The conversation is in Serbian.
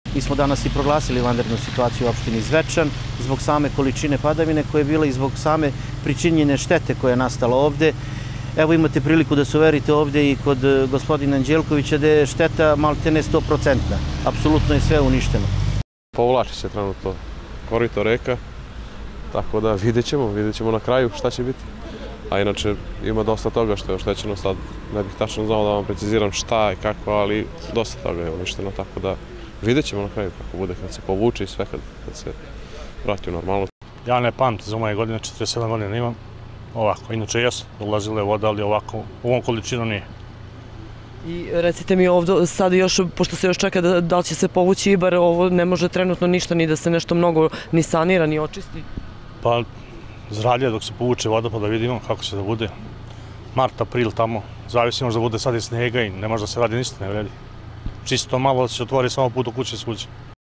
Mi smo danas i proglasili vanrednu situaciju u opštini Zvečan zbog same količine padavine koje je bila i zbog same pričinjene štete koja je nastala ovde. Evo imate priliku da se uverite ovde i kod gospodina Anđelkovića da je šteta maltene 100%. Apsolutno je sve uništeno. Povlači se trenutno korito reka, tako da vidjet ćemo na kraju šta će biti. A inače ima dosta toga što je oštećeno, sad ne bih tačno znao da vam preciziram šta i kako, ali dosta toga je uništeno, tako da vidjet ćemo na kraju kako bude kad se povuče i sve kad se vrati u normalno. Ja ne pamtim za moje godine, 47 godina imam ovako, inače jesu, dolazile voda, ali ovako u ovom količinu nije. I recite mi ovdje sad još, pošto se još čeka da li će se povući Ibar, ovo ne može trenutno ništa ni da se nešto mnogo ni sanira, ni očisti? Pa zralje dok se povuče voda pa da vidimo kako će da bude. Mart, april tamo, zavisi možda bude sad i snega i ne može da se radi ništa, ne vredi. Čisto malo se otvori samo put u kuće s kuće.